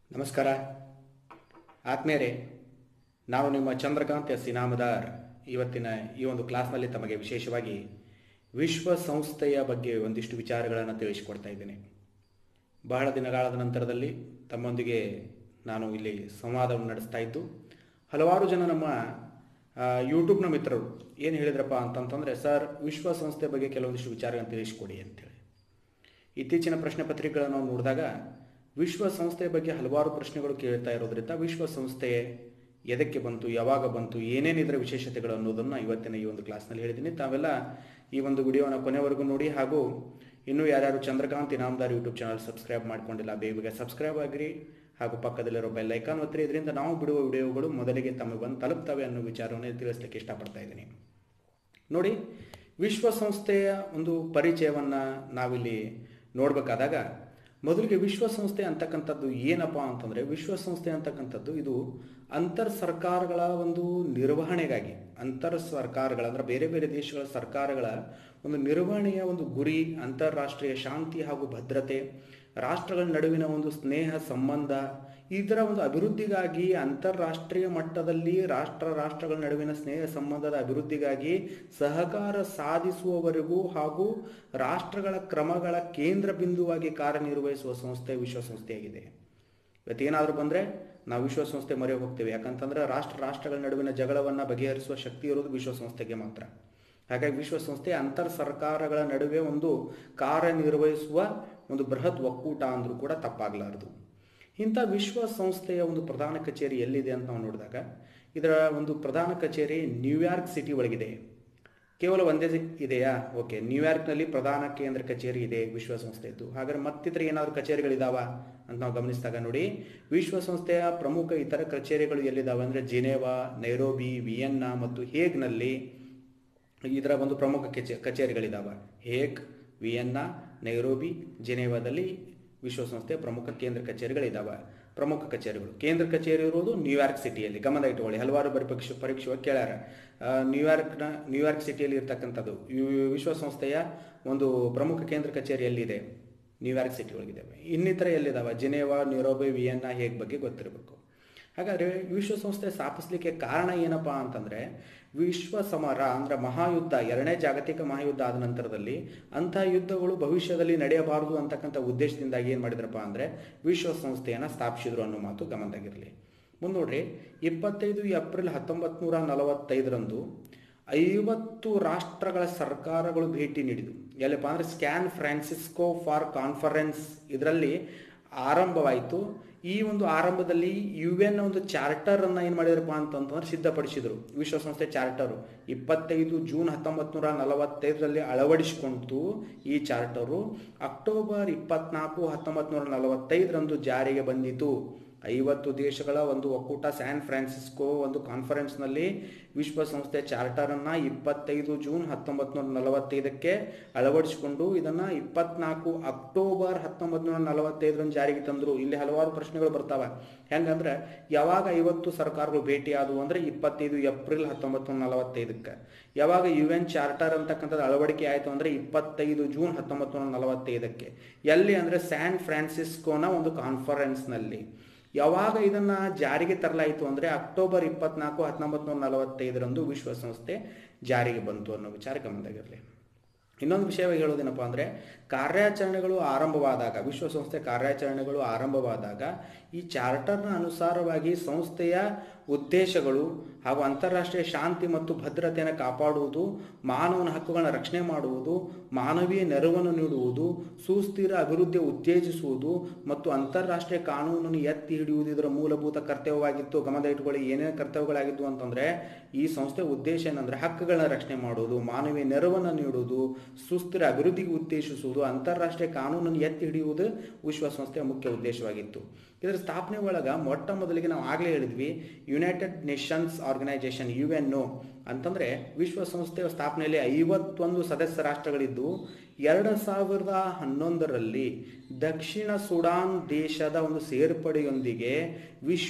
ನಮಸ್ಕಾರ ಆತ್ಮೀಯರೇ, ನಾನು ನಿಮ್ಮ ಚಂದ್ರಕಾಂತ್ ಎಸ್ ಇನಾಮದಾರ್. ಇವತ್ತಿನ ಈ ಒಂದು ಕ್ಲಾಸ್ನಲ್ಲಿ ತಮಗೆ ವಿಶೇಷವಾಗಿ ವಿಶ್ವಸಂಸ್ಥೆಯ ಬಗ್ಗೆ ಒಂದಿಷ್ಟು ವಿಚಾರಗಳನ್ನು ತಿಳಿಸಿಕೊಡ್ತಾ ಇದ್ದೇನೆ. ಬಹಳ ದಿನಗಳ ನಂತರದಲ್ಲಿ ತಮ್ಮೊಂದಿಗೆ ನಾನು ಇಲ್ಲಿ ಸಂವಾದವನ್ನು ನಡೆಸ್ತಾ ಇದ್ದು, ಹಲವಾರು ಜನ ನಮ್ಮ ಯೂಟ್ಯೂಬ್ನ ಮಿತ್ರರು ಏನು ಹೇಳಿದ್ರಪ್ಪ ಅಂತಂತಂದರೆ, ಸರ್ ವಿಶ್ವಸಂಸ್ಥೆ ಬಗ್ಗೆ ಕೆಲವೊಂದಿಷ್ಟು ವಿಚಾರಗಳನ್ನು ತಿಳಿಸಿಕೊಡಿ ಅಂತೇಳಿ. ಇತ್ತೀಚಿನ ಪ್ರಶ್ನೆ ಪತ್ರಿಕೆಗಳನ್ನು ನಾವು ನೋಡಿದಾಗ ವಿಶ್ವಸಂಸ್ಥೆಯ ಬಗ್ಗೆ ಹಲವಾರು ಪ್ರಶ್ನೆಗಳು ಕೇಳ್ತಾ ಇರೋದ್ರಿಂದ ವಿಶ್ವಸಂಸ್ಥೆ ಎದಕ್ಕೆ ಬಂತು, ಯಾವಾಗ ಬಂತು, ಏನೇನಿದ್ರೆ ವಿಶೇಷತೆಗಳು ಅನ್ನೋದನ್ನು ಇವತ್ತಿನ ಈ ಒಂದು ಕ್ಲಾಸ್ನಲ್ಲಿ ಹೇಳಿದ್ದೀನಿ. ತಾವೆಲ್ಲ ಈ ಒಂದು ವಿಡಿಯೋನ ಕೊನೆವರೆಗೂ ನೋಡಿ. ಹಾಗೂ ಇನ್ನೂ ಯಾರ್ಯಾರು Chandrakant Inamdar YouTube channel subscribe ಮಾಡ್ಕೊಂಡಿಲ್ಲ, ಬೇಗ ಸಬ್ಸ್ಕ್ರೈಬ್ ಆಗಿರಿ. ಹಾಗೂ ಪಕ್ಕದಲ್ಲಿರೋ ಬೆಲ್ ಐಕಾನ್ ಒತ್ತಿರಿ. ಇದರಿಂದ ನಾವು ಬಿಡುವ ವಿಡಿಯೋಗಳು ಮೊದಲಿಗೆ ತಮಗೆ ಬಂದು ತಲುಪ್ತವೆ ಅನ್ನೋ ವಿಚಾರವನ್ನು ತಿಳಿಸ್ಲಿಕ್ಕೆ ಇಷ್ಟಪಡ್ತಾ ಇದ್ದೀನಿ. ನೋಡಿ, ವಿಶ್ವಸಂಸ್ಥೆಯ ಒಂದು ಪರಿಚಯವನ್ನು ನಾವಿಲ್ಲಿ ನೋಡಬೇಕಾದಾಗ ಮೊದಲಿಗೆ ವಿಶ್ವಸಂಸ್ಥೆ ಅಂತಕ್ಕಂಥದ್ದು ಏನಪ್ಪ ಅಂತಂದರೆ, ವಿಶ್ವಸಂಸ್ಥೆ ಅಂತಕ್ಕಂಥದ್ದು ಇದು ಅಂತರ್ ಸರ್ಕಾರಗಳ ಒಂದು ನಿರ್ವಹಣೆಗಾಗಿ, ಅಂತರ್ ಸರ್ಕಾರಗಳ ಅಂದರೆ ಬೇರೆ ಬೇರೆ ದೇಶಗಳ ಸರ್ಕಾರಗಳ ಒಂದು ನಿರ್ವಹಣೆಯ ಒಂದು ಗುರಿ, ಅಂತಾರಾಷ್ಟ್ರೀಯ ಶಾಂತಿ ಹಾಗೂ ಭದ್ರತೆ, ರಾಷ್ಟ್ರಗಳ ನಡುವಿನ ಒಂದು ಸ್ನೇಹ ಸಂಬಂಧ, ಇದರ ಒಂದು ಅಭಿವೃದ್ಧಿಗಾಗಿ, ಅಂತಾರಾಷ್ಟ್ರೀಯ ಮಟ್ಟದಲ್ಲಿ ರಾಷ್ಟ್ರಗಳ ನಡುವಿನ ಸ್ನೇಹ ಸಂಬಂಧದ ಅಭಿವೃದ್ಧಿಗಾಗಿ ಸಹಕಾರ ಸಾಧಿಸುವವರೆಗೂ ಹಾಗೂ ರಾಷ್ಟ್ರಗಳ ಕ್ರಮಗಳ ಕೇಂದ್ರ ಬಿಂದುವಾಗಿ ಕಾರ್ಯನಿರ್ವಹಿಸುವ ಸಂಸ್ಥೆ ವಿಶ್ವಸಂಸ್ಥೆಯಾಗಿದೆ. ಇವತ್ತೇನಾದರೂ ಬಂದರೆ ನಾವು ವಿಶ್ವಸಂಸ್ಥೆ ಮೊರೆ ಹೋಗ್ತೇವೆ. ಯಾಕಂತಂದ್ರೆ ರಾಷ್ಟ್ರಗಳ ನಡುವಿನ ಜಗಳವನ್ನು ಬಗೆಹರಿಸುವ ಶಕ್ತಿ ಇರೋದು ವಿಶ್ವಸಂಸ್ಥೆಗೆ ಮಾತ್ರ. ಹಾಗಾಗಿ ವಿಶ್ವಸಂಸ್ಥೆ ಅಂತರ್ ಸರ್ಕಾರಗಳ ನಡುವೆ ಒಂದು ಕಾರ್ಯನಿರ್ವಹಿಸುವ ಒಂದು ಬೃಹತ್ ಒಕ್ಕೂಟ ಅಂದರೂ ಕೂಡ ತಪ್ಪಾಗಲಾರದು. ಇಂಥ ವಿಶ್ವಸಂಸ್ಥೆಯ ಒಂದು ಪ್ರಧಾನ ಕಚೇರಿ ಎಲ್ಲಿದೆ ಅಂತ ನಾವು ನೋಡಿದಾಗ, ಇದರ ಒಂದು ಪ್ರಧಾನ ಕಚೇರಿ ನ್ಯೂಯಾರ್ಕ್ ಸಿಟಿ ಒಳಗಿದೆ. ಕೇವಲ ಒಂದೇ ಇದೆಯಾ? ಓಕೆ, ನ್ಯೂಯಾರ್ಕ್ನಲ್ಲಿ ಪ್ರಧಾನ ಕೇಂದ್ರ ಕಚೇರಿ ಇದೆ ವಿಶ್ವಸಂಸ್ಥೆಯದ್ದು. ಹಾಗಾದ್ರೆ ಮತ್ತಿತರ ಏನಾದರೂ ಕಚೇರಿಗಳಿದಾವ ಅಂತ ನಾವು ಗಮನಿಸಿದಾಗ ನೋಡಿ, ವಿಶ್ವಸಂಸ್ಥೆಯ ಪ್ರಮುಖ ಇತರ ಕಚೇರಿಗಳು ಎಲ್ಲಿದ್ದಾವೆ ಅಂದರೆ ಜಿನೇವಾ, ನೈರೋಬಿ, ವಿಯೆನ್ನಾ ಮತ್ತು ಹೇಗ್ನಲ್ಲಿ ಇದರ ಒಂದು ಪ್ರಮುಖ ಕಚೇರಿಗಳಿದ್ದಾವೆ. ಹೇಗ್, ವಿಯೆನ್ನಾ, ನೈರೋಬಿ, ಜಿನೇವಾದಲ್ಲಿ ವಿಶ್ವಸಂಸ್ಥೆಯ ಪ್ರಮುಖ ಕೇಂದ್ರ ಕಚೇರಿಗಳಿದ್ದಾವೆ. ಪ್ರಮುಖ ಕಚೇರಿಗಳು, ಕೇಂದ್ರ ಕಚೇರಿ ಇರುವುದು ನ್ಯೂಯಾರ್ಕ್ ಸಿಟಿಯಲ್ಲಿ. ಗಮನ ಇಟ್ಟುಕೊಳ್ಳಿ, ಹಲವಾರು ಪರೀಕ್ಷೆ ಕೇಳ್ಯಾರ. ನ್ಯೂಯಾರ್ಕ್ ಸಿಟಿಯಲ್ಲಿ ಇರ್ತಕ್ಕಂಥದ್ದು ವಿಶ್ವಸಂಸ್ಥೆಯ ಒಂದು ಪ್ರಮುಖ ಕೇಂದ್ರ ಕಚೇರಿ ಎಲ್ಲಿದೆ? ನ್ಯೂಯಾರ್ಕ್ ಸಿಟಿ ಒಳಗಿದ್ದಾವೆ. ಇನ್ನಿತರ ಎಲ್ಲಿದ್ದಾವೆ? ಜಿನೇವಾ, ನೈರೋಬಿ, ವಿಯೆನ್ನಾ, ಹೇಗ್ ಬಗ್ಗೆ ಗೊತ್ತಿರಬೇಕು. ಹಾಗಾದರೆ ವಿಶ್ವಸಂಸ್ಥೆ ಸ್ಥಾಪಿಸಲಿಕ್ಕೆ ಕಾರಣ ಏನಪ್ಪಾ ಅಂತಂದರೆ, ವಿಶ್ವ ಸಮರ ಅಂದರೆ ಮಹಾಯುದ್ಧ, ಎರಡನೇ ಜಾಗತಿಕ ಮಹಾಯುದ್ಧ ಆದ ನಂತರದಲ್ಲಿ ಅಂಥ ಯುದ್ಧಗಳು ಭವಿಷ್ಯದಲ್ಲಿ ನಡೆಯಬಾರದು ಅಂತಕ್ಕಂಥ ಉದ್ದೇಶದಿಂದಾಗಿ ಏನು ಮಾಡಿದ್ರಪ್ಪ ಅಂದರೆ ವಿಶ್ವಸಂಸ್ಥೆಯನ್ನು ಸ್ಥಾಪಿಸಿದ್ರು ಅನ್ನೋ ಮಾತು ಗಮನದಾಗಿರಲಿ. ಮುಂದೆ ನೋಡ್ರಿ, 25 ಏಪ್ರಿಲ್ 1945 50 ರಾಷ್ಟ್ರಗಳ ಸರ್ಕಾರಗಳು ಭೇಟಿ ನೀಡಿದವು. ಎಲ್ಲಪ್ಪ ಅಂದರೆ ಸ್ಕ್ಯಾನ್ ಫ್ರಾನ್ಸಿಸ್ಕೋ ಫಾರ್ ಕಾನ್ಫರೆನ್ಸ್ ಇದರಲ್ಲಿ ಆರಂಭವಾಯಿತು. ಈ ಒಂದು ಆರಂಭದಲ್ಲಿ UN ಒಂದು ಚಾರ್ಟರ್ ಅನ್ನ ಏನು ಮಾಡಿದ್ರಪ್ಪ ಅಂತಂದ್ರೆ ಸಿದ್ಧಪಡಿಸಿದ್ರು. ವಿಶ್ವಸಂಸ್ಥೆ ಚಾರ್ಟರು 25 ಜೂನ್ 1945 ಅಳವಡಿಸಿಕೊಂಡು ಈ ಚಾರ್ಟರು ಅಕ್ಟೋಬರ್ 24, 1945 ಜಾರಿಗೆ ಬಂದಿತು. 50 ದೇಶಗಳ ಒಂದು ಒಕ್ಕೂಟ ಸ್ಯಾನ್ ಫ್ರಾನ್ಸಿಸ್ಕೋ ಒಂದು ಕಾನ್ಫರೆನ್ಸ್ನಲ್ಲಿ ವಿಶ್ವಸಂಸ್ಥೆ ಚಾರ್ಟರನ್ನು 25 ಜೂನ್ 1945 ಅಳವಡಿಸಿಕೊಂಡು ಇದನ್ನು 24 ಅಕ್ಟೋಬರ್ 1945 ಜಾರಿಗೆ ತಂದರು. ಇಲ್ಲಿ ಹಲವಾರು ಪ್ರಶ್ನೆಗಳು ಬರ್ತಾವೆ. ಹೆಂಗಂದ್ರೆ, ಯಾವಾಗ 50 ಸರ್ಕಾರಗಳು ಭೇಟಿಯಾದವು ಅಂದರೆ 25 ಏಪ್ರಿಲ್ 1945. ಯಾವಾಗ UN ಚಾರ್ಟರ್ ಅಂತಕ್ಕಂಥದ್ದು ಅಳವಡಿಕೆ ಆಯಿತು ಅಂದರೆ 25 ಜೂನ್ 1945. ಎಲ್ಲಿ ಅಂದರೆ ಸ್ಯಾನ್ ಫ್ರಾನ್ಸಿಸ್ಕೋನ ಒಂದು ಕಾನ್ಫರೆನ್ಸ್ನಲ್ಲಿ. ಯಾವಾಗ ಇದನ್ನು ಜಾರಿಗೆ ತರಲಾಯಿತು ಅಂದರೆ ಅಕ್ಟೋಬರ್ 24, 1945 ವಿಶ್ವಸಂಸ್ಥೆ ಜಾರಿಗೆ ಬಂತು ಅನ್ನೋ ವಿಚಾರ ಗಮನದಾಗಿರಲಿ. ಇನ್ನೊಂದು ವಿಷಯವಾಗಿ ಹೇಳೋದೇನಪ್ಪ ಅಂದರೆ, ಕಾರ್ಯಾಚರಣೆಗಳು ಆರಂಭವಾದಾಗ, ವಿಶ್ವಸಂಸ್ಥೆ ಕಾರ್ಯಾಚರಣೆಗಳು ಆರಂಭವಾದಾಗ ಈ ಚಾರ್ಟರ್ನ ಅನುಸಾರವಾಗಿ ಸಂಸ್ಥೆಯ ಉದ್ದೇಶಗಳು ಹಾಗೂ ಅಂತಾರಾಷ್ಟ್ರೀಯ ಶಾಂತಿ ಮತ್ತು ಭದ್ರತೆಯನ್ನು ಕಾಪಾಡುವುದು, ಮಾನವನ ಹಕ್ಕುಗಳನ್ನು ರಕ್ಷಣೆ ಮಾಡುವುದು, ಮಾನವೀಯ ನೆರವನ್ನು ನೀಡುವುದು, ಸುಸ್ಥಿರ ಅಭಿವೃದ್ಧಿ ಉತ್ತೇಜಿಸುವುದು ಮತ್ತು ಅಂತಾರಾಷ್ಟ್ರೀಯ ಕಾನೂನನ್ನು ಎತ್ತಿ ಹಿಡಿಯುವುದು ಇದರ ಮೂಲಭೂತ ಕರ್ತವ್ಯವಾಗಿತ್ತು. ಗಮನ ಇಟ್ಟುಕೊಳ್ಳಿ, ಏನೇನು ಕರ್ತವ್ಯಗಳಾಗಿದ್ದು ಅಂತಂದರೆ, ಈ ಸಂಸ್ಥೆ ಉದ್ದೇಶ ಏನಂದರೆ ಹಕ್ಕುಗಳನ್ನ ರಕ್ಷಣೆ ಮಾಡುವುದು, ಮಾನವೀಯ ನೆರವನ್ನು ನೀಡುವುದು, ಸುಸ್ಥಿರ ಅಭಿವೃದ್ಧಿಗೆ ಉತ್ತೇಜಿಸುವುದು, ಅಂತಾರಾಷ್ಟ್ರೀಯ ಕಾನೂನನ್ನು ಎತ್ತಿ ಹಿಡಿಯುವುದು ವಿಶ್ವಸಂಸ್ಥೆಯ ಮುಖ್ಯ ಉದ್ದೇಶವಾಗಿತ್ತು. ಇದರ ಸ್ಥಾಪನೆ ಒಳಗೆ ಮೊಟ್ಟ ಮೊದಲಿಗೆ ನಾವು ಆಗಲೇ ಹೇಳಿದ್ವಿ, ಯುನೈಟೆಡ್ ನೇಷನ್ಸ್ ಆರ್ಗನೈಜೇಷನ್ UNO ಅಂತಂದರೆ ವಿಶ್ವಸಂಸ್ಥೆಯ ಸ್ಥಾಪನೆಯಲ್ಲಿ 51 ಸದಸ್ಯ ರಾಷ್ಟ್ರಗಳಿದ್ದು 2011 ದಕ್ಷಿಣ ಸುಡಾನ್ ದೇಶದ ಒಂದು ಸೇರ್ಪಡೆಯೊಂದಿಗೆ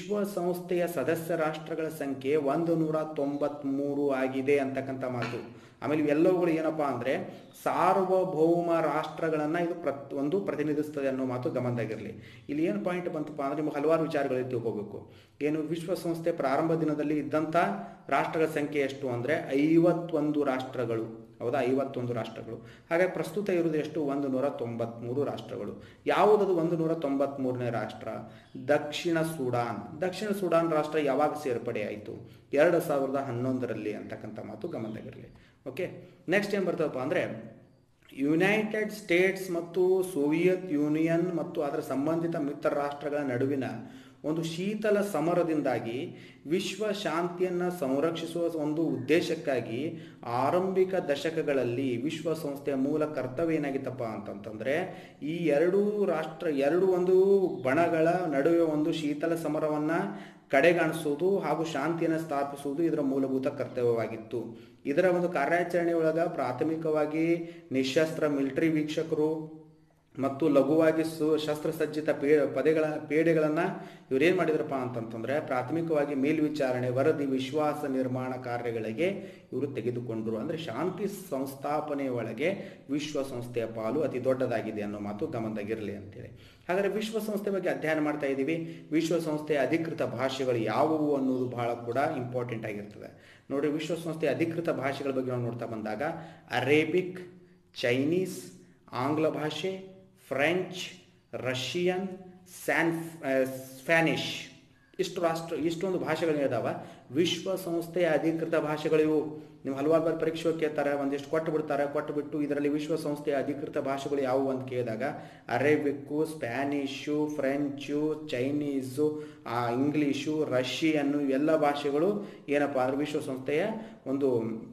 ವಿಶ್ವಸಂಸ್ಥೆಯ ಸದಸ್ಯ ರಾಷ್ಟ್ರಗಳ ಸಂಖ್ಯೆ 193 ಆಗಿದೆ ಅಂತಕ್ಕಂಥ ಮಾತು. ಆಮೇಲೆ ಇವೆಲ್ಲವುಗಳು ಏನಪ್ಪಾ ಅಂದರೆ ಸಾರ್ವಭೌಮ ರಾಷ್ಟ್ರಗಳನ್ನು ಇದು ಒಂದು ಪ್ರತಿನಿಧಿಸ್ತದೆ ಅನ್ನೋ ಮಾತು ಗಮನದಾಗಿರಲಿ. ಇಲ್ಲಿ ಏನು ಪಾಯಿಂಟ್ ಬಂತಪ್ಪ ಅಂದರೆ ನಿಮಗೆ ಹಲವಾರು ವಿಚಾರಗಳು ತಿಳ್ಕೋಬೇಕು. ಏನು ವಿಶ್ವಸಂಸ್ಥೆ ಪ್ರಾರಂಭ ದಿನದಲ್ಲಿ ಇದ್ದಂಥ ರಾಷ್ಟ್ರಗಳ ಸಂಖ್ಯೆ ಎಷ್ಟು ಅಂದರೆ 51 ರಾಷ್ಟ್ರಗಳು. ಹೌದಾ, 51 ರಾಷ್ಟ್ರಗಳು. ಹಾಗಾಗಿ ಪ್ರಸ್ತುತ ಇರುವುದು ಎಷ್ಟು? 193 ರಾಷ್ಟ್ರಗಳು. ಯಾವುದದು 193ನೇ ರಾಷ್ಟ್ರ? ದಕ್ಷಿಣ ಸುಡಾನ್. ದಕ್ಷಿಣ ಸುಡಾನ್ ರಾಷ್ಟ್ರ ಯಾವಾಗ ಸೇರ್ಪಡೆ ಆಯಿತು? 2011ರಲ್ಲಿ ಅಂತಕ್ಕಂಥ ಮಾತು ಗಮನದಾಗಿರಲಿ. ಓಕೆ, ನೆಕ್ಸ್ಟ್ ಏನು ಬರ್ತದಪ್ಪ ಅಂದರೆ ಯುನೈಟೆಡ್ ಸ್ಟೇಟ್ಸ್ ಮತ್ತು ಸೋವಿಯತ್ ಯೂನಿಯನ್ ಮತ್ತು ಅದರ ಸಂಬಂಧಿತ ಮಿತ್ರ ರಾಷ್ಟ್ರಗಳ ನಡುವಿನ ಒಂದು ಶೀತಲ ಸಮರದಿಂದಾಗಿ ವಿಶ್ವ ಶಾಂತಿಯನ್ನು ಸಂರಕ್ಷಿಸುವ ಒಂದು ಉದ್ದೇಶಕ್ಕಾಗಿ ಆರಂಭಿಕ ದಶಕಗಳಲ್ಲಿ ವಿಶ್ವಸಂಸ್ಥೆಯ ಮೂಲ ಕರ್ತವ್ಯ ಏನಾಗಿತ್ತಪ್ಪ ಅಂತಂತಂದರೆ ಈ ಎರಡು ಒಂದು ಬಣಗಳ ನಡುವೆ ಒಂದು ಶೀತಲ ಸಮರವನ್ನು ಕಡೆಗಾಣಿಸುವುದು ಹಾಗೂ ಶಾಂತಿಯನ್ನು ಸ್ಥಾಪಿಸುವುದು ಇದರ ಮೂಲಭೂತ ಕರ್ತವ್ಯವಾಗಿತ್ತು. ಇದರ ಒಂದು ಕಾರ್ಯಾಚರಣೆ ಒಳಗ ಪ್ರಾಥಮಿಕವಾಗಿ ನಿಶಸ್ತ್ರ ಮಿಲಿಟರಿ ವೀಕ್ಷಕರು ಮತ್ತು ಲಘುವಾಗಿ ಶಸ್ತ್ರಸಜ್ಜಿತ ಪೇಡೆಗಳನ್ನು ಇವರೇನು ಮಾಡಿದ್ರಪ್ಪ ಅಂತಂತಂದರೆ ಪ್ರಾಥಮಿಕವಾಗಿ ಮೇಲ್ವಿಚಾರಣೆ, ವರದಿ, ವಿಶ್ವಾಸ ನಿರ್ಮಾಣ ಕಾರ್ಯಗಳಿಗೆ ಇವರು ತೆಗೆದುಕೊಂಡರು. ಅಂದರೆ ಶಾಂತಿ ಸಂಸ್ಥಾಪನೆಯ ಒಳಗೆ ವಿಶ್ವಸಂಸ್ಥೆಯ ಪಾಲು ಅತಿ ದೊಡ್ಡದಾಗಿದೆ ಅನ್ನೋ ಮಾತು ಗಮನದಾಗಿರಲಿ ಅಂತೇಳಿ. ಹಾಗಾದರೆ ವಿಶ್ವಸಂಸ್ಥೆ ಬಗ್ಗೆ ಅಧ್ಯಯನ ಮಾಡ್ತಾ ಇದ್ದೀವಿ. ವಿಶ್ವಸಂಸ್ಥೆಯ ಅಧಿಕೃತ ಭಾಷೆಗಳು ಯಾವುವು ಅನ್ನೋದು ಬಹಳ ಕೂಡ ಇಂಪಾರ್ಟೆಂಟ್ ಆಗಿರ್ತದೆ. ನೋಡಿ, ವಿಶ್ವಸಂಸ್ಥೆಯ ಅಧಿಕೃತ ಭಾಷೆಗಳ ಬಗ್ಗೆ ನಾವು ನೋಡ್ತಾ ಬಂದಾಗ ಅರೇಬಿಕ್, ಚೈನೀಸ್, ಆಂಗ್ಲ ಭಾಷೆ, ಫ್ರೆಂಚ್, ರಷ್ಯನ್, ಸ್ಪ್ಯಾನಿಷ್ ಇಷ್ಟೊಂದು ಭಾಷೆಗಳು ಇದಾವ. ವಿಶ್ವಸಂಸ್ಥೆಯ ಅಧಿಕೃತ ಭಾಷೆಗಳಿವು. ನೀವು ಹಲವಾರು ಬಾರಿ ಪರೀಕ್ಷೆ ಕೇಳ್ತಾರೆ, ಒಂದಿಷ್ಟು ಕೊಟ್ಟುಬಿಟ್ಟು ಇದರಲ್ಲಿ ವಿಶ್ವಸಂಸ್ಥೆಯ ಅಧಿಕೃತ ಭಾಷೆಗಳು ಯಾವುವು ಅಂತ ಕೇಳಿದಾಗ Arabic, Spanish, French, Chinese, English, Russian ಇವೆಲ್ಲ ಭಾಷೆಗಳು ಏನಪ್ಪ ಅಂದರೆ ವಿಶ್ವಸಂಸ್ಥೆಯ ಒಂದು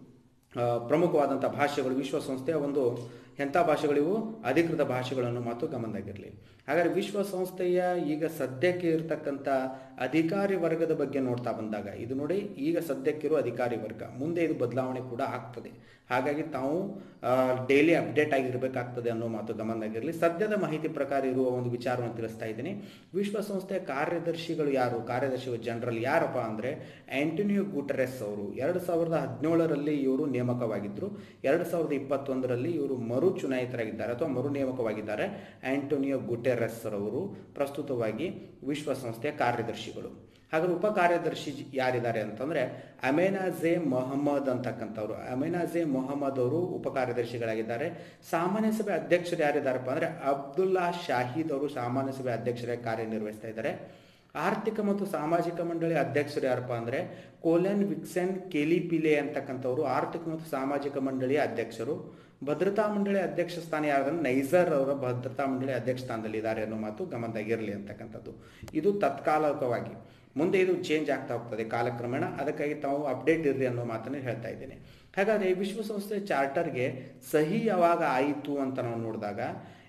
ಪ್ರಮುಖವಾದಂಥ ಭಾಷೆಗಳು. ವಿಶ್ವಸಂಸ್ಥೆಯ ಒಂದು ಎಂಥ ಭಾಷೆಗಳಿವು? ಅಧಿಕೃತ ಭಾಷೆಗಳನ್ನು ಮಾತು ಗಮನದಾಗಿರಲಿ. ಹಾಗಾದರೆ ವಿಶ್ವಸಂಸ್ಥೆಯ ಈಗ ಸದ್ಯಕ್ಕೆ ಇರತಕ್ಕಂಥ ಅಧಿಕಾರಿ ವರ್ಗದ ಬಗ್ಗೆ ನೋಡ್ತಾ ಬಂದಾಗ ಇದು ನೋಡಿ, ಈಗ ಸದ್ಯಕ್ಕಿರೋ ಅಧಿಕಾರಿ ವರ್ಗ, ಮುಂದೆ ಇದು ಬದಲಾವಣೆ ಕೂಡ ಆಗ್ತದೆ. ಹಾಗಾಗಿ ತಾವು ಡೈಲಿ ಅಪ್ಡೇಟ್ ಆಗಿರಬೇಕಾಗ್ತದೆ ಅನ್ನೋ ಮಾತು ಗಮನದಾಗಿರಲಿ. ಸದ್ಯದ ಮಾಹಿತಿ ಪ್ರಕಾರ ಇರುವ ಒಂದು ವಿಚಾರವನ್ನು ತಿಳಿಸ್ತಾ ಇದ್ದೀನಿ. ವಿಶ್ವಸಂಸ್ಥೆಯ ಕಾರ್ಯದರ್ಶಿಗಳು ಯಾರು? ಕಾರ್ಯದರ್ಶಿಗಳು ಜನರಲ್ ಯಾರಪ್ಪ ಅಂದರೆ ಆಂಟೋನಿಯೋ ಗುಟೆರೆಸ್ ಅವರು 2017ರಲ್ಲಿ ಇವರು ನೇಮಕವಾಗಿದ್ದರು. 2021ರಲ್ಲಿ ಇವರು ಮರು ಚುನಾಯಿತರಾಗಿದ್ದಾರೆ ಅಥವಾ ಮರು ನೇಮಕವಾಗಿದ್ದಾರೆ. ಆಂಟೋನಿಯೋ ಗುಟೆರೆಸ್ ರವರು ಪ್ರಸ್ತುತವಾಗಿ ವಿಶ್ವಸಂಸ್ಥೆಯ ಕಾರ್ಯದರ್ಶಿಗಳು. ಹಾಗಾದ್ರೆ ಉಪ ಕಾರ್ಯದರ್ಶಿ ಯಾರಿದ್ದಾರೆ ಅಂತಂದರೆ ಅಮೆನಾಜೆ ಮೊಹಮ್ಮದ್ ಅಂತಕ್ಕಂಥವ್ರು. ಅಮೆನಾಜೆ ಮೊಹಮ್ಮದ್ ಅವರು ಉಪ ಕಾರ್ಯದರ್ಶಿಗಳಾಗಿದ್ದಾರೆ. ಸಾಮಾನ್ಯ ಸಭೆ ಅಧ್ಯಕ್ಷರು ಯಾರಿದ್ದಾರಪ್ಪ ಅಂದರೆ ಅಬ್ದುಲ್ಲಾ ಶಾಹೀದ್ ಅವರು ಸಾಮಾನ್ಯ ಸಭೆ ಅಧ್ಯಕ್ಷರಾಗಿ ಕಾರ್ಯನಿರ್ವಹಿಸ್ತಾ ಇದ್ದಾರೆ. ಆರ್ಥಿಕ ಮತ್ತು ಸಾಮಾಜಿಕ ಮಂಡಳಿ ಅಧ್ಯಕ್ಷರು ಯಾರಪ್ಪ ಅಂದರೆ ಕೋಲೆನ್ ವಿಕ್ಸೆನ್ ಕೆಲಿಪಿಲೆ ಅಂತಕ್ಕಂಥವ್ರು ಆರ್ಥಿಕ ಮತ್ತು ಸಾಮಾಜಿಕ ಮಂಡಳಿಯ ಅಧ್ಯಕ್ಷರು. ಭದ್ರತಾ ಮಂಡಳಿ ಅಧ್ಯಕ್ಷ ಸ್ಥಾನ ಯಾರಂದ್ರೆ ನೈಜರ್ ಅವರ ಭದ್ರತಾ ಮಂಡಳಿ ಅಧ್ಯಕ್ಷ ಸ್ಥಾನದಲ್ಲಿ ಇದ್ದಾರೆ ಅನ್ನೋ ಮಾತು ಗಮನದಾಗಿರಲಿ ಅಂತಕ್ಕಂಥದ್ದು. ಇದು ತಾತ್ಕಾಲಿಕವಾಗಿ, ಮುಂದೆ ಇದು ಚೇಂಜ್ ಆಗ್ತಾ ಹೋಗ್ತದೆ ಕಾಲಕ್ರಮೇಣ. ಅದಕ್ಕಾಗಿ ತಾವು ಅಪ್ಡೇಟ್ ಇರಲಿ ಅನ್ನೋ ಮಾತನ್ನು ಹೇಳ್ತಾ ಇದ್ದೇನೆ. ಹಾಗಾದರೆ ವಿಶ್ವಸಂಸ್ಥೆ ಚಾರ್ಟರ್ಗೆ ಸಹಿ ಯಾವಾಗ ಆಯಿತು ಅಂತ ನಾವು ನೋಡಿದಾಗ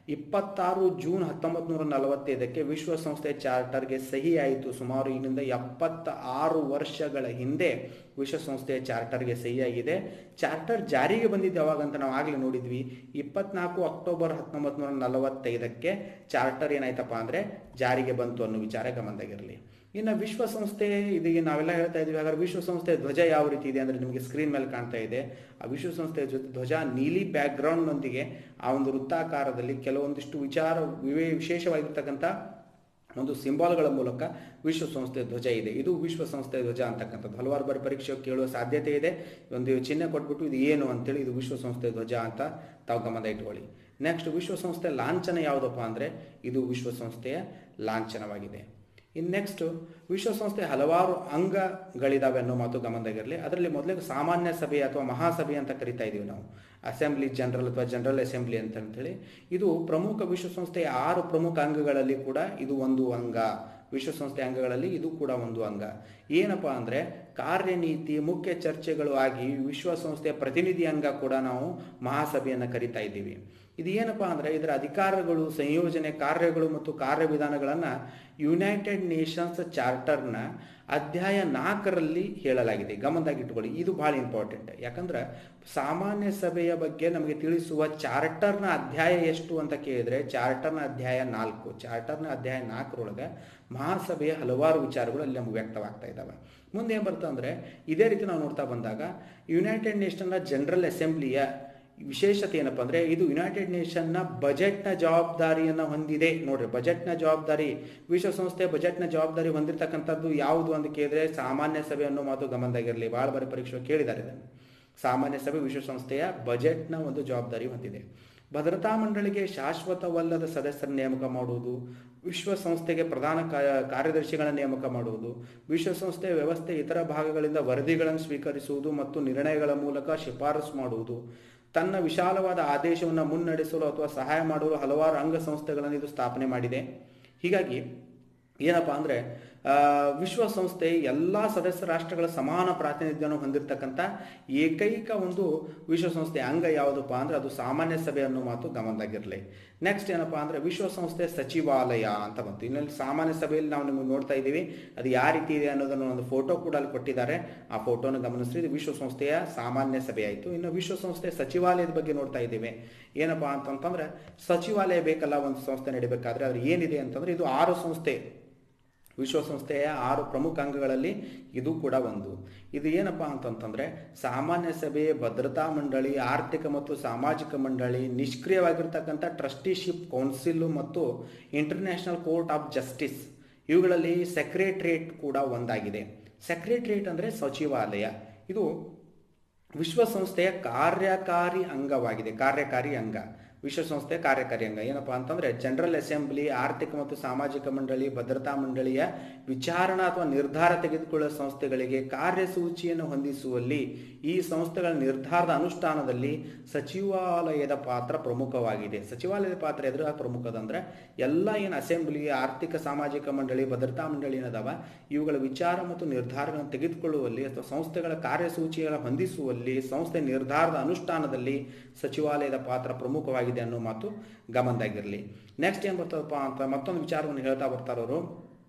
26 ಜೂನ್ 1945 ವಿಶ್ವಸಂಸ್ಥೆ ಚಾರ್ಟರ್ಗೆ ಸಹಿ ಆಯಿತು. ಸುಮಾರು ಇಲ್ಲಿಂದ 76 ವರ್ಷಗಳ ಹಿಂದೆ ವಿಶ್ವಸಂಸ್ಥೆಯ ಚಾರ್ಟರ್ಗೆ ಸಹಿ ಆಗಿದೆ. ಚಾರ್ಟರ್ ಜಾರಿಗೆ ಬಂದಿದ್ದು ಯಾವಾಗ ಅಂತ ನಾವು ಆಗಲೇ ನೋಡಿದ್ವಿ. 24 ಅಕ್ಟೋಬರ್ 1945 ಚಾರ್ಟರ್ ಏನಾಯ್ತಪ್ಪ ಅಂದರೆ ಜಾರಿಗೆ ಬಂತು ಅನ್ನೋ ವಿಚಾರ ಗಮನದಾಗಿರಲಿ. ಇನ್ನು ವಿಶ್ವಸಂಸ್ಥೆ ಇದೀಗ ನಾವೆಲ್ಲ ಹೇಳ್ತಾ ಇದ್ವಿ. ಹಾಗಾದ್ರೆ ವಿಶ್ವಸಂಸ್ಥೆಯ ಧ್ವಜ ಯಾವ ರೀತಿ ಇದೆ ಅಂದರೆ ನಿಮಗೆ ಸ್ಕ್ರೀನ್ ಮೇಲೆ ಕಾಣ್ತಾ ಇದೆ. ಆ ವಿಶ್ವಸಂಸ್ಥೆಯ ಧ್ವಜ ನೀಲಿ ಬ್ಯಾಕ್ಗ್ರೌಂಡ್ನೊಂದಿಗೆ ಆ ಒಂದು ವೃತ್ತಾಕಾರದಲ್ಲಿ ಕೆಲವೊಂದಿಷ್ಟು ವಿಶೇಷವಾಗಿರ್ತಕ್ಕಂಥ ಒಂದು ಸಿಂಬಾಲ್ಗಳ ಮೂಲಕ ವಿಶ್ವಸಂಸ್ಥೆಯ ಧ್ವಜ ಇದೆ. ಇದು ವಿಶ್ವಸಂಸ್ಥೆಯ ಧ್ವಜ ಅಂತಕ್ಕಂಥದ್ದು ಹಲವಾರು ಬಾರಿ ಪರೀಕ್ಷೆ ಕೇಳುವ ಸಾಧ್ಯತೆ ಇದೆ. ಒಂದು ಚಿಹ್ನೆ ಕೊಟ್ಬಿಟ್ಟು ಇದು ಏನು ಅಂತೇಳಿ ಇದು ವಿಶ್ವಸಂಸ್ಥೆಯ ಧ್ವಜ ಅಂತ ತಾವು ಗಮನ ಇಟ್ಕೊಳ್ಳಿ. ನೆಕ್ಸ್ಟ್ ವಿಶ್ವಸಂಸ್ಥೆಯ ಲಾಂಛನ ಯಾವುದಪ್ಪ ಅಂದರೆ ಇದು ವಿಶ್ವಸಂಸ್ಥೆಯ ಲಾಂಛನವಾಗಿದೆ. ಇನ್ನು ನೆಕ್ಸ್ಟ್ ವಿಶ್ವಸಂಸ್ಥೆ ಹಲವಾರು ಅಂಗಗಳಿದಾವೆ ಅನ್ನೋ ಮಾತು ಗಮನದಾಗಿರಲಿ. ಅದರಲ್ಲಿ ಮೊದಲಿಗೆ ಸಾಮಾನ್ಯ ಸಭೆ ಅಥವಾ ಮಹಾಸಭೆ ಅಂತ ಕರಿತಾ ಇದ್ದೀವಿ ನಾವು, ಅಸೆಂಬ್ಲಿ ಜನರಲ್ ಅಥವಾ ಜನರಲ್ ಅಸೆಂಬ್ಲಿ ಅಂತೇಳಿ. ಇದು ಪ್ರಮುಖ ವಿಶ್ವಸಂಸ್ಥೆಯ 6 ಪ್ರಮುಖ ಅಂಗಗಳಲ್ಲಿ ಕೂಡ ಇದು ಒಂದು ಅಂಗ. ವಿಶ್ವಸಂಸ್ಥೆ ಅಂಗಗಳಲ್ಲಿ ಇದು ಕೂಡ ಒಂದು ಅಂಗ. ಏನಪ್ಪಾ ಅಂದರೆ ಕಾರ್ಯನೀತಿ ಮುಖ್ಯ ಚರ್ಚೆಗಳು ಆಗಿ ವಿಶ್ವಸಂಸ್ಥೆಯ ಪ್ರತಿನಿಧಿ ಅಂಗ ಕೂಡ ನಾವು ಮಹಾಸಭೆಯನ್ನು ಕರಿತಾ ಇದ್ದೀವಿ. ಇದು ಏನಪ್ಪ ಅಂದರೆ ಇದರ ಅಧಿಕಾರಗಳು, ಸಂಯೋಜನೆ, ಕಾರ್ಯಗಳು ಮತ್ತು ಕಾರ್ಯವಿಧಾನಗಳನ್ನು ಯುನೈಟೆಡ್ ನೇಷನ್ಸ್ ಚಾರ್ಟರ್ನ ಅಧ್ಯಾಯ 4ರಲ್ಲಿ ಹೇಳಲಾಗಿದೆ. ಗಮನದಾಗಿಟ್ಟುಕೊಳ್ಳಿ, ಇದು ಭಾಳ ಇಂಪಾರ್ಟೆಂಟ್. ಯಾಕಂದ್ರೆ ಸಾಮಾನ್ಯ ಸಭೆಯ ಬಗ್ಗೆ ನಮಗೆ ತಿಳಿಸುವ ಚಾರ್ಟರ್ನ ಅಧ್ಯಾಯ ಎಷ್ಟು ಅಂತ ಕೇಳಿದರೆ ಚಾರ್ಟರ್ನ ಅಧ್ಯಾಯ 4. ಚಾರ್ಟರ್ನ ಅಧ್ಯಾಯ 4ರೊಳಗೆ ಮಹಾಸಭೆಯ ಹಲವಾರು ವಿಚಾರಗಳು ಅಲ್ಲಿ ನಮಗೆ ವ್ಯಕ್ತವಾಗ್ತಾ ಇದ್ದಾವೆ. ಮುಂದೆ ಏನು ಬರ್ತದೆ ಅಂದರೆ ಇದೇ ರೀತಿ ನಾವು ನೋಡ್ತಾ ಬಂದಾಗ ಯುನೈಟೆಡ್ ನೇಷನ್ನ ಜನರಲ್ ಅಸೆಂಬ್ಲಿಯ ವಿಶೇಷತೆ ಏನಪ್ಪ ಅಂದರೆ ಇದು ಯುನೈಟೆಡ್ ನೇಷನ್ನ ಬಜೆಟ್ನ ಜವಾಬ್ದಾರಿಯನ್ನು ಹೊಂದಿದೆ. ನೋಡ್ರಿ, ಬಜೆಟ್ನ ಜವಾಬ್ದಾರಿ, ವಿಶ್ವಸಂಸ್ಥೆ ಬಜೆಟ್ನ ಜವಾಬ್ದಾರಿ ಹೊಂದಿರತಕ್ಕಂಥದ್ದು ಯಾವುದು ಅಂತ ಕೇಳಿದ್ರೆ ಸಾಮಾನ್ಯ ಸಭೆ ಅನ್ನೋ ಮಾತು ಗಮನದಾಗಿರಲಿ. ಭಾಳ ಬಾರಿ ಪರೀಕ್ಷೆ ಕೇಳಿದ್ದಾರೆ ಇದನ್ನು. ಸಾಮಾನ್ಯ ಸಭೆ ವಿಶ್ವಸಂಸ್ಥೆಯ ಬಜೆಟ್ನ ಒಂದು ಜವಾಬ್ದಾರಿ ಹೊಂದಿದೆ. ಭದ್ರತಾ ಮಂಡಳಿಗೆ ಶಾಶ್ವತವಲ್ಲದ ಸದಸ್ಯರ ನೇಮಕ ಮಾಡುವುದು, ವಿಶ್ವಸಂಸ್ಥೆಗೆ ಪ್ರಧಾನ ಕಾರ್ಯದರ್ಶಿಗಳ ನೇಮಕ ಮಾಡುವುದು, ವಿಶ್ವಸಂಸ್ಥೆಯ ವ್ಯವಸ್ಥೆ ಇತರ ಭಾಗಗಳಿಂದ ವರದಿಗಳನ್ನು ಸ್ವೀಕರಿಸುವುದು ಮತ್ತು ನಿರ್ಣಯಗಳ ಮೂಲಕ ಶಿಫಾರಸು ಮಾಡುವುದು, ತನ್ನ ವಿಶಾಲವಾದ ಆದೇಶವನ್ನು ಮುನ್ನಡೆಸಲು ಅಥವಾ ಸಹಾಯ ಮಾಡಲು ಹಲವಾರು ಅಂಗಸಂಸ್ಥೆಗಳನ್ನು ಇದು ಸ್ಥಾಪನೆ ಮಾಡಿದೆ. ಹೀಗಾಗಿ ಏನಪ್ಪ ಅಂದರೆ ವಿಶ್ವಸಂಸ್ಥೆ ಎಲ್ಲ ಸದಸ್ಯ ರಾಷ್ಟ್ರಗಳ ಸಮಾನ ಪ್ರಾತಿನಿಧ್ಯವನ್ನು ಹೊಂದಿರತಕ್ಕಂಥ ಏಕೈಕ ಒಂದು ವಿಶ್ವಸಂಸ್ಥೆ ಅಂಗ ಯಾವುದಪ್ಪ ಅಂದರೆ ಅದು ಸಾಮಾನ್ಯ ಸಭೆ ಅನ್ನೋ ಮಾತು ಗಮನದಾಗಿರಲಿ. ನೆಕ್ಸ್ಟ್ ಏನಪ್ಪ ಅಂದರೆ ವಿಶ್ವಸಂಸ್ಥೆ ಸಚಿವಾಲಯ ಅಂತ ಬಂತು. ಇನ್ನೊಂದು ಸಾಮಾನ್ಯ ಸಭೆಯಲ್ಲಿ ನಾವು ನಿಮಗೆ ನೋಡ್ತಾ ಇದ್ದೀವಿ, ಅದು ಯಾವ ರೀತಿ ಇದೆ ಅನ್ನೋದನ್ನು ಒಂದು ಫೋಟೋ ಕೂಡ ಅಲ್ಲಿ ಕೊಟ್ಟಿದ್ದಾರೆ. ಆ ಫೋಟೋನ ಗಮನಿಸಿ, ಇದು ವಿಶ್ವಸಂಸ್ಥೆಯ ಸಾಮಾನ್ಯ ಸಭೆ ಆಯಿತು. ಇನ್ನು ವಿಶ್ವಸಂಸ್ಥೆ ಸಚಿವಾಲಯದ ಬಗ್ಗೆ ನೋಡ್ತಾ ಇದ್ದೀವಿ. ಏನಪ್ಪ ಅಂತಂತಂದ್ರೆ ಸಚಿವಾಲಯ ಬೇಕಲ್ಲ ಒಂದು ಸಂಸ್ಥೆ ನಡಿಬೇಕಾದ್ರೆ, ಅದ್ರ ಏನಿದೆ ಅಂತಂದ್ರೆ ಇದು 6 ಸಂಸ್ಥೆ, ವಿಶ್ವಸಂಸ್ಥೆಯ 6 ಪ್ರಮುಖ ಅಂಗಗಳಲ್ಲಿ ಇದು ಕೂಡ ಒಂದು. ಇದು ಏನಪ್ಪ ಅಂತಂತಂದರೆ ಸಾಮಾನ್ಯ ಸಭೆ, ಭದ್ರತಾ ಮಂಡಳಿ, ಆರ್ಥಿಕ ಮತ್ತು ಸಾಮಾಜಿಕ ಮಂಡಳಿ, ನಿಷ್ಕ್ರಿಯವಾಗಿರ್ತಕ್ಕಂಥ ಟ್ರಸ್ಟಿಶಿಪ್ ಕೌನ್ಸಿಲ್ ಮತ್ತು ಇಂಟರ್ನ್ಯಾಷನಲ್ ಕೋರ್ಟ್ ಆಫ್ ಜಸ್ಟಿಸ್, ಇವುಗಳಲ್ಲಿ ಸೆಕ್ರೆಟರಿಯೇಟ್ ಕೂಡ ಒಂದಾಗಿದೆ. ಸೆಕ್ರೆಟರಿಯೇಟ್ ಅಂದರೆ ಸಚಿವಾಲಯ. ಇದು ವಿಶ್ವಸಂಸ್ಥೆಯ ಕಾರ್ಯಕಾರಿ ಅಂಗವಾಗಿದೆ. ಕಾರ್ಯಕಾರಿ ಅಂಗ, ವಿಶ್ವಸಂಸ್ಥೆಯ ಕಾರ್ಯಕಾರಿ ಅಂಗ ಏನಪ್ಪ ಅಂತಂದರೆ ಜನರಲ್ ಅಸೆಂಬ್ಲಿ, ಆರ್ಥಿಕ ಮತ್ತು ಸಾಮಾಜಿಕ ಮಂಡಳಿ, ಭದ್ರತಾ ಮಂಡಳಿಯ ವಿಚಾರಣಾ ಅಥವಾ ನಿರ್ಧಾರ ತೆಗೆದುಕೊಳ್ಳುವ ಸಂಸ್ಥೆಗಳಿಗೆ ಕಾರ್ಯಸೂಚಿಯನ್ನು ಹೊಂದಿಸುವಲ್ಲಿ ಈ ಸಂಸ್ಥೆಗಳ ನಿರ್ಧಾರದ ಅನುಷ್ಠಾನದಲ್ಲಿ ಸಚಿವಾಲಯದ ಪಾತ್ರ ಪ್ರಮುಖವಾಗಿದೆ. ಸಚಿವಾಲಯದ ಪಾತ್ರ ಎದುರು ಪ್ರಮುಖದಂದ್ರೆ ಎಲ್ಲ ಏನು ಅಸೆಂಬ್ಲಿ, ಆರ್ಥಿಕ ಸಾಮಾಜಿಕ ಮಂಡಳಿ, ಭದ್ರತಾ ಮಂಡಳಿ ಏನದಾವ ಇವುಗಳ ವಿಚಾರ ಮತ್ತು ನಿರ್ಧಾರಗಳನ್ನು ತೆಗೆದುಕೊಳ್ಳುವಲ್ಲಿ ಅಥವಾ ಸಂಸ್ಥೆಗಳ ಕಾರ್ಯಸೂಚಿಗಳನ್ನು ಹೊಂದಿಸುವಲ್ಲಿ, ಸಂಸ್ಥೆ ನಿರ್ಧಾರದ ಅನುಷ್ಠಾನದಲ್ಲಿ ಸಚಿವಾಲಯದ ಪಾತ್ರ ಪ್ರಮುಖವಾಗಿದೆ ಅನ್ನೋ ಮಾತು ಗಮನದಾಗಿರಲಿ. ನೆಕ್ಸ್ಟ್ ಏನು ಬರ್ತದಪ್ಪ ಅಂತ ಮತ್ತೊಂದು ವಿಚಾರವನ್ನು ಹೇಳ್ತಾ ಬರ್ತಾರವರು.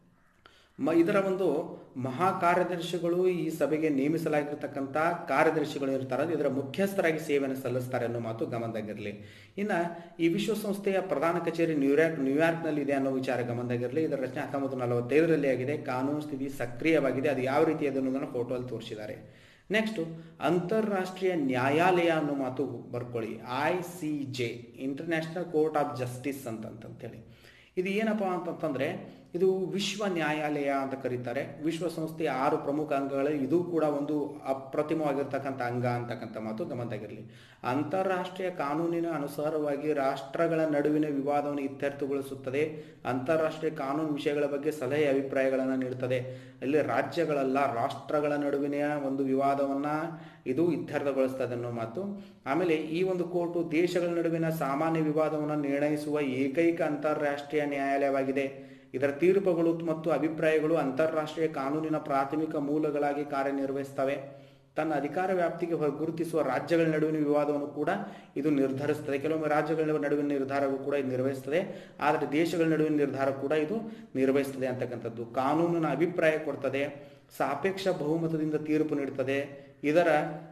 ಇದರ ಒಂದು ಮಹಾ ಕಾರ್ಯದರ್ಶಿಗಳು ಈ ಸಭೆಗೆ ನೇಮಿಸಲಾಗಿರ್ತಕ್ಕಂಥ ಕಾರ್ಯದರ್ಶಿಗಳು ಇರ್ತಾರೆ, ಇದರ ಮುಖ್ಯಸ್ಥರಾಗಿ ಸೇವೆಯನ್ನು ಸಲ್ಲಿಸ್ತಾರೆ ಅನ್ನೋ ಮಾತು ಗಮನದಾಗಿರಲಿ. ಇನ್ನು ಈ ವಿಶ್ವಸಂಸ್ಥೆಯ ಪ್ರಧಾನ ಕಚೇರಿ ನ್ಯೂಯಾರ್ಕ್ನಲ್ಲಿ ಇದೆ ಅನ್ನೋ ವಿಚಾರ ಗಮನದಾಗಿರಲಿ. ಇದರ ರಚನೆ 1945ರಲ್ಲಿ ಆಗಿದೆ. ಕಾನೂನು ಸ್ಥಿತಿ ಸಕ್ರಿಯವಾಗಿದೆ. ಅದು ಯಾವ ರೀತಿ ಇದೆ ಅನ್ನೋದನ್ನು ಫೋಟೋಲ್ಲಿ ತೋರಿಸಿದ್ದಾರೆ. ನೆಕ್ಸ್ಟು ಅಂತಾರಾಷ್ಟ್ರೀಯ ನ್ಯಾಯಾಲಯ ಅನ್ನೋ ಮಾತು ಬರ್ಕೊಳ್ಳಿ. ICJ, international court of justice ಅಂತಂತೇಳಿ. ಇದು ಏನಪ್ಪ ಅಂತಂತಂದರೆ ಇದು ವಿಶ್ವ ನ್ಯಾಯಾಲಯ ಅಂತ ಕರೀತಾರೆ. ವಿಶ್ವಸಂಸ್ಥೆಯ 6 ಪ್ರಮುಖ ಅಂಗಗಳಲ್ಲಿ ಇದು ಕೂಡ ಒಂದು ಅಪ್ರತಿಮವಾಗಿರ್ತಕ್ಕಂಥ ಅಂಗ ಅಂತಕ್ಕಂಥ ಮಾತು ಗಮನದಾಗಿರಲಿ. ಅಂತಾರಾಷ್ಟ್ರೀಯ ಕಾನೂನಿನ ಅನುಸಾರವಾಗಿ ರಾಷ್ಟ್ರಗಳ ನಡುವಿನ ವಿವಾದವನ್ನು ಇತ್ಯರ್ಥಗೊಳಿಸುತ್ತದೆ. ಅಂತಾರಾಷ್ಟ್ರೀಯ ಕಾನೂನು ವಿಷಯಗಳ ಬಗ್ಗೆ ಸಲಹೆ ಅಭಿಪ್ರಾಯಗಳನ್ನು ನೀಡುತ್ತದೆ. ಇಲ್ಲಿ ರಾಜ್ಯಗಳಲ್ಲ, ರಾಷ್ಟ್ರಗಳ ನಡುವಿನ ಒಂದು ವಿವಾದವನ್ನು ಇದು ಇತ್ಯರ್ಥಗೊಳಿಸ್ತದೆ ಅನ್ನೋ ಮಾತು. ಆಮೇಲೆ ಈ ಒಂದು ಕೋರ್ಟು ದೇಶಗಳ ನಡುವಿನ ಸಾಮಾನ್ಯ ವಿವಾದವನ್ನು ನಿರ್ಣಯಿಸುವ ಏಕೈಕ ಅಂತಾರಾಷ್ಟ್ರೀಯ ನ್ಯಾಯಾಲಯವಾಗಿದೆ. ಇದರ ತೀರ್ಪುಗಳು ಮತ್ತು ಅಭಿಪ್ರಾಯಗಳು ಅಂತಾರಾಷ್ಟ್ರೀಯ ಕಾನೂನಿನ ಪ್ರಾಥಮಿಕ ಮೂಲಗಳಾಗಿ ಕಾರ್ಯನಿರ್ವಹಿಸ್ತವೆ. ತನ್ನ ಅಧಿಕಾರ ವ್ಯಾಪ್ತಿಗೆ ಗುರುತಿಸುವ ರಾಜ್ಯಗಳ ನಡುವಿನ ವಿವಾದವನ್ನು ಕೂಡ ಇದು ನಿರ್ಧರಿಸ್ತದೆ. ಕೆಲವೊಮ್ಮೆ ರಾಜ್ಯಗಳ ನಡುವಿನ ನಿರ್ಧಾರವು ಕೂಡ ಇದು ನಿರ್ವಹಿಸ್ತದೆ, ಆದರೆ ದೇಶಗಳ ನಡುವಿನ ನಿರ್ಧಾರ ಕೂಡ ಇದು ನಿರ್ವಹಿಸ್ತದೆ ಅಂತಕ್ಕಂಥದ್ದು. ಕಾನೂನಿನ ಅಭಿಪ್ರಾಯ ಕೊಡ್ತದೆ, ಸಾಪೇಕ್ಷ ಬಹುಮತದಿಂದ ತೀರ್ಪು ನೀಡುತ್ತದೆ. ಇದರ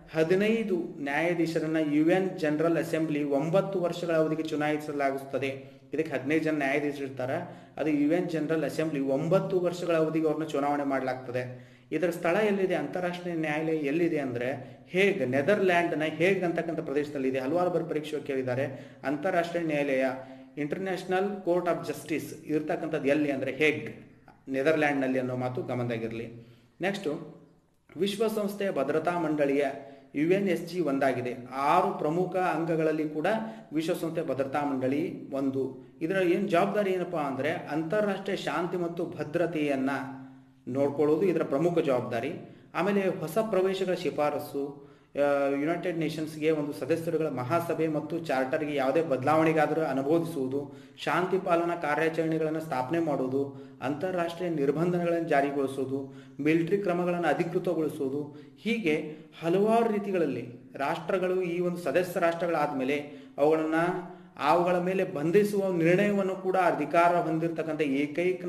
15 ನ್ಯಾಯಾಧೀಶರನ್ನ UN ಜನರಲ್ ಅಸೆಂಬ್ಲಿ 9 ವರ್ಷಗಳ ಅವಧಿಗೆ ಚುನಾಯಿಸಲಾಗುತ್ತದೆ. ಇದಕ್ಕೆ 15 ಜನ ನ್ಯಾಯಾಧೀಶರು ಇರ್ತಾರೆ. ಅದು UN ಜನರಲ್ ಅಸೆಂಬ್ಲಿ 9 ವರ್ಷಗಳ ಅವಧಿಗೆ ಅವ್ರನ್ನ ಚುನಾವಣೆ ಮಾಡಲಾಗ್ತದೆ. ಇದರ ಸ್ಥಳ ಎಲ್ಲಿದೆ, ಅಂತಾರಾಷ್ಟ್ರೀಯ ನ್ಯಾಯಾಲಯ ಎಲ್ಲಿದೆ ಅಂದರೆ ಹೇಗ್, ನೆದರ್ಲ್ಯಾಂಡ್ನ ಹೇಗ್ ಅಂತಕ್ಕಂಥ ಪ್ರದೇಶದಲ್ಲಿ ಇದೆ. ಹಲವಾರು ಬಾರಿ ಪರೀಕ್ಷೆ ಕೇಳಿದ್ದಾರೆ. ಅಂತಾರಾಷ್ಟ್ರೀಯ ನ್ಯಾಯಾಲಯ ಇಂಟರ್ನ್ಯಾಷನಲ್ ಕೋರ್ಟ್ ಆಫ್ ಜಸ್ಟಿಸ್ ಇರ್ತಕ್ಕಂಥದ್ದು ಎಲ್ಲಿ ಅಂದರೆ ಹೇಗ್, ನೆದರ್ಲ್ಯಾಂಡ್ನಲ್ಲಿ ಅನ್ನೋ ಮಾತು ಗಮನದಾಗಿರಲಿ. ನೆಕ್ಸ್ಟು ವಿಶ್ವಸಂಸ್ಥೆಯ ಭದ್ರತಾ ಮಂಡಳಿಯ UNSG ಒಂದಾಗಿದೆ. 6 ಪ್ರಮುಖ ಅಂಗಗಳಲ್ಲಿ ಕೂಡ ವಿಶ್ವಸಂಸ್ಥೆ ಭದ್ರತಾ ಮಂಡಳಿ ಒಂದು. ಇದರ ಏನು ಜವಾಬ್ದಾರಿ ಏನಪ್ಪಾ ಅಂದರೆ ಅಂತಾರಾಷ್ಟ್ರೀಯ ಶಾಂತಿ ಮತ್ತು ಭದ್ರತೆಯನ್ನು ನೋಡ್ಕೊಳ್ಳೋದು ಇದರ ಪ್ರಮುಖ ಜವಾಬ್ದಾರಿ. ಆಮೇಲೆ ಹೊಸ ಪ್ರವೇಶಗಳ ಶಿಫಾರಸು, ಯುನೈಟೆಡ್ ನೇಷನ್ಸ್ಗೆ ಒಂದು ಸದಸ್ಯರುಗಳ ಮಹಾಸಭೆ ಮತ್ತು ಚಾರ್ಟರ್ಗೆ ಯಾವುದೇ ಬದಲಾವಣೆಗಾದರೂ ಅನುಮೋದಿಸುವುದು, ಶಾಂತಿ ಪಾಲನಾ ಕಾರ್ಯಾಚರಣೆಗಳನ್ನು ಸ್ಥಾಪನೆ ಮಾಡುವುದು, ಅಂತಾರಾಷ್ಟ್ರೀಯ ನಿರ್ಬಂಧಗಳನ್ನು ಜಾರಿಗೊಳಿಸುವುದು, ಮಿಲಿಟರಿ ಕ್ರಮಗಳನ್ನು ಅಧಿಕೃತಗೊಳಿಸುವುದು, ಹೀಗೆ ಹಲವಾರು ರೀತಿಗಳಲ್ಲಿ ರಾಷ್ಟ್ರಗಳು ಈ ಒಂದು ಸದಸ್ಯ ರಾಷ್ಟ್ರಗಳಾದ ಮೇಲೆ ಅವುಗಳನ್ನು ಅವುಗಳ ಮೇಲೆ ಬಂಧಿಸುವ ನಿರ್ಣಯವನ್ನು ಕೂಡ ಅಧಿಕಾರ ಹೊಂದಿರತಕ್ಕಂಥ ಏಕೈಕನ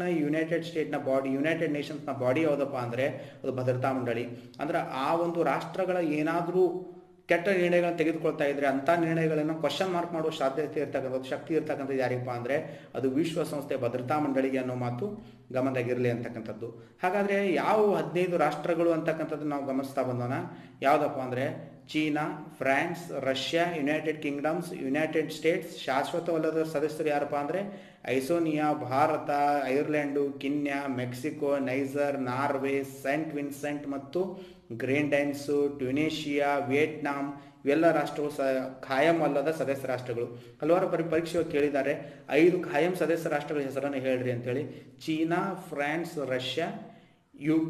ಯುನೈಟೆಡ್ ನೇಷನ್ಸ್ನ ಬಾಡಿ ಯಾವುದಪ್ಪ ಅಂದರೆ ಅದು ಭದ್ರತಾ ಮಂಡಳಿ. ಅಂದ್ರೆ ಆ ಒಂದು ರಾಷ್ಟ್ರಗಳ ಏನಾದರೂ ಕೆಟ್ಟ ನಿರ್ಣಯಗಳನ್ನು ತೆಗೆದುಕೊಳ್ತಾ ಇದ್ರೆ ಅಂಥ ನಿರ್ಣಯಗಳನ್ನು ಕ್ವಶನ್ ಮಾರ್ಕ್ ಮಾಡುವ ಸಾಧ್ಯತೆ ಇರ್ತಕ್ಕಂಥದ್ದು, ಶಕ್ತಿ ಇರ್ತಕ್ಕಂಥದ್ದು ಯಾರಿಗಪ್ಪ ಅಂದರೆ ಅದು ವಿಶ್ವಸಂಸ್ಥೆ ಭದ್ರತಾ ಮಂಡಳಿಗೆ ಅನ್ನೋ ಮಾತು ಗಮನದಾಗಿರಲಿ ಅಂತಕ್ಕಂಥದ್ದು. ಹಾಗಾದರೆ ಯಾವ 15 ರಾಷ್ಟ್ರಗಳು ಅಂತಕ್ಕಂಥದ್ದು ನಾವು ಗಮನಿಸ್ತಾ ಬಂದೋಣ. ಯಾವುದಪ್ಪ ಅಂದರೆ China, France, Russia, United kingdoms, United States. ಶಾಶ್ವತವಲ್ಲದ ಸದಸ್ಯರು ಯಾರಪ್ಪ ಅಂದರೆ Estonia, Bharat, Ireland, Kenya, Mexico, Niger, Norway, Saint Vincent ಮತ್ತು ಗ್ರೆನಡೈನ್ಸು, ಟ್ಯುನೀಷಿಯಾ, ವಿಯೆಟ್ನಾಂ ಇವೆಲ್ಲ ರಾಷ್ಟ್ರಗಳು ಖಾಯಂ ಅಲ್ಲದ ಸದಸ್ಯ ರಾಷ್ಟ್ರಗಳು. ಹಲವಾರು ಪರೀಕ್ಷೆಗಳು ಕೇಳಿದ್ದಾರೆ 5 ಖಾಯಂ ಸದಸ್ಯ ರಾಷ್ಟ್ರಗಳ ಹೆಸರನ್ನು ಹೇಳ್ರಿ ಅಂತೇಳಿ. China, France, Russia, UK,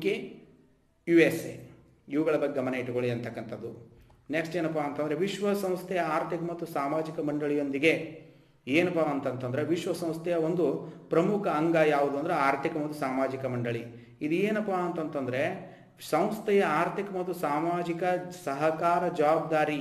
USA ಇವುಗಳ ಬಗ್ಗೆ ಗಮನ ಇಟ್ಟುಕೊಳ್ಳಿ ಅಂತಕ್ಕಂಥದ್ದು. ನೆಕ್ಸ್ಟ್ ಏನಪ್ಪ ಅಂತಂದರೆ ವಿಶ್ವಸಂಸ್ಥೆಯ ಆರ್ಥಿಕ ಮತ್ತು ಸಾಮಾಜಿಕ ಮಂಡಳಿಯೊಂದಿಗೆ ಏನಪ್ಪ ಅಂತಂತಂದರೆ ವಿಶ್ವಸಂಸ್ಥೆಯ ಒಂದು ಪ್ರಮುಖ ಅಂಗ ಯಾವುದು ಅಂದರೆ ಆರ್ಥಿಕ ಮತ್ತು ಸಾಮಾಜಿಕ ಮಂಡಳಿ. ಇದು ಏನಪ್ಪ ಅಂತಂತಂದರೆ ಸಂಸ್ಥೆಯ ಆರ್ಥಿಕ ಮತ್ತು ಸಾಮಾಜಿಕ ಸಹಕಾರ ಜವಾಬ್ದಾರಿ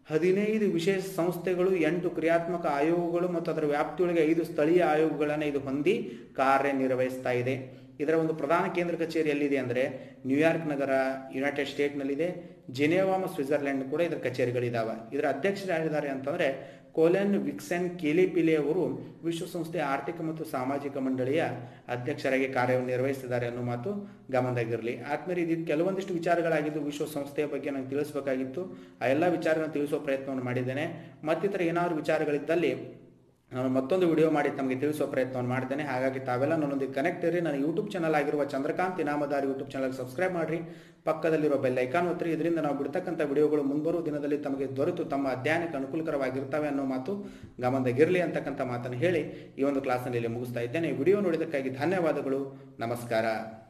15 ವಿಶೇಷ ಸಂಸ್ಥೆಗಳು, 8 ಕ್ರಿಯಾತ್ಮಕ ಆಯೋಗಗಳು ಮತ್ತು ಅದರ ವ್ಯಾಪ್ತಿಯೊಳಗೆ 5 ಸ್ಥಳೀಯ ಆಯೋಗಗಳನ್ನು ಇದು ಹೊಂದಿ ಕಾರ್ಯನಿರ್ವಹಿಸ್ತಾ ಇದೆ. ಇದರ ಒಂದು ಪ್ರಧಾನ ಕೇಂದ್ರ ಕಚೇರಿ ಎಲ್ಲಿದೆ ಅಂದರೆ ನ್ಯೂಯಾರ್ಕ್ ನಗರ ಯುನೈಟೆಡ್ ಸ್ಟೇಟ್ನಲ್ಲಿದೆ. ಜಿನೇವಾ ಮತ್ತು ಸ್ವಿಟ್ಜರ್ಲೆಂಡ್ ಕೂಡ ಇದರ ಕಚೇರಿಗಳಿದ್ದಾವೆ. ಇದರ ಅಧ್ಯಕ್ಷರು ಯಾರಿದ್ದಾರೆ ಅಂತಂದರೆ ಕೋಲೆನ್ ವಿಕ್ಸೆನ್ ಕೆಲಿಪಿಲೆ ಅವರು ವಿಶ್ವಸಂಸ್ಥೆಯ ಆರ್ಥಿಕ ಮತ್ತು ಸಾಮಾಜಿಕ ಮಂಡಳಿಯ ಅಧ್ಯಕ್ಷರಾಗಿ ಕಾರ್ಯನಿರ್ವಹಿಸಿದ್ದಾರೆ ಅನ್ನೋ ಮಾತು ಗಮನದಾಗಿರಲಿ. ಆದ್ಮೇಲೆ ಇದು ಕೆಲವೊಂದಿಷ್ಟು ವಿಚಾರಗಳಾಗಿದ್ದು ವಿಶ್ವಸಂಸ್ಥೆಯ ಬಗ್ಗೆ ನಾನು ತಿಳಿಸಬೇಕಾಗಿತ್ತು. ಆ ಎಲ್ಲ ವಿಚಾರಗಳನ್ನು ತಿಳಿಸುವ ಪ್ರಯತ್ನವನ್ನು ಮಾಡಿದ್ದೇನೆ. ಮತ್ತಿತರ ಏನಾದರೂ ವಿಚಾರಗಳಿದ್ದಲ್ಲಿ ನಾನು ಮತ್ತೊಂದು ವಿಡಿಯೋ ಮಾಡಿ ತಮಗೆ ತಿಳಿಸುವ ಪ್ರಯತ್ನವನ್ನು ಮಾಡಿದ್ದೇನೆ. ಹಾಗಾಗಿ ತಾವೆಲ್ಲ ನನ್ನೊಂದಿಗೆ ಕನೆಕ್ಟ್ ಇರಿ. ನನ್ನ ಯೂಟ್ಯೂಬ್ ಚಾನಲ್ ಆಗಿರುವ Chandrakant Inamdar YouTube channel subscribe ಮಾಡಿರಿ, ಪಕ್ಕದಲ್ಲಿರುವ ಬೆಲ್ ಐಕಾನ್ ಒತ್ತಿರಿ. ಇದರಿಂದ ನಾವು ಬಿಡ್ತಕ್ಕಂಥ ವಿಡಿಯೋಗಳು ಮುಂಬರುವ ದಿನದಲ್ಲಿ ತಮಗೆ ದೊರೆತು ತಮ್ಮ ಅಧ್ಯಯನಕ್ಕೆ ಅನುಕೂಲಕರವಾಗಿರ್ತವೆ ಅನ್ನೋ ಮಾತು ಗಮನದಾಗಿರಲಿ ಅಂತಕ್ಕಂಥ ಮಾತನ್ನು ಹೇಳಿ ಈ ಒಂದು ಕ್ಲಾಸ್ನಲ್ಲಿ ಮುಗಿಸ್ತಾ ಇದ್ದೇನೆ. ಈ ವಿಡಿಯೋ ನೋಡಿದ್ದಕ್ಕಾಗಿ ಧನ್ಯವಾದಗಳು. ನಮಸ್ಕಾರ.